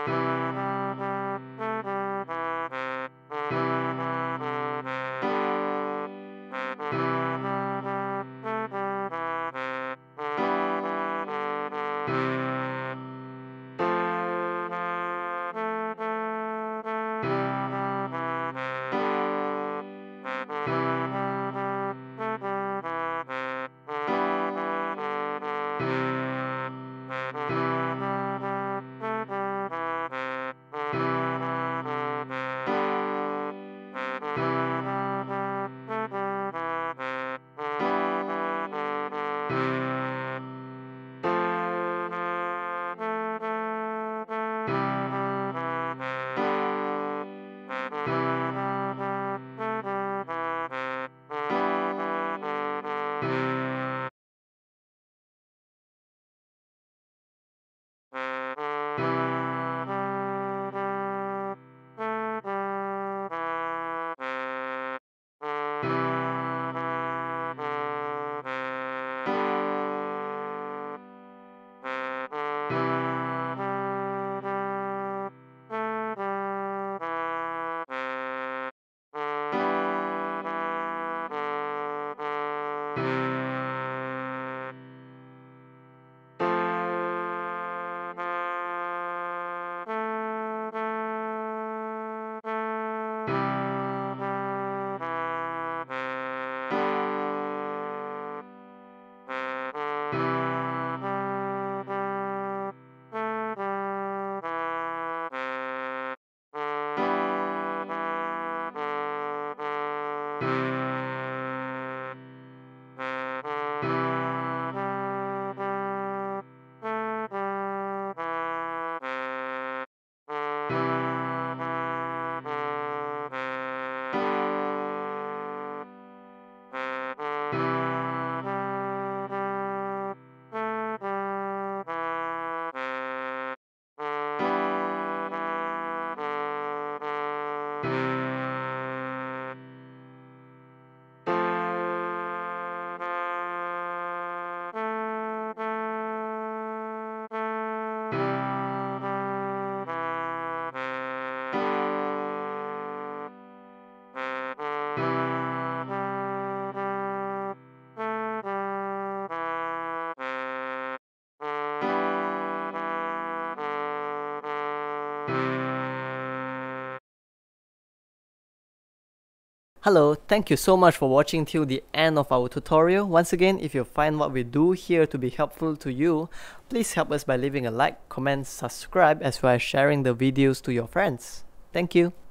Hello, thank you so much for watching till the end of our tutorial. Once again, if you find what we do here to be helpful to you, please help us by leaving a like, comment, subscribe, as well as sharing the videos to your friends. Thank you.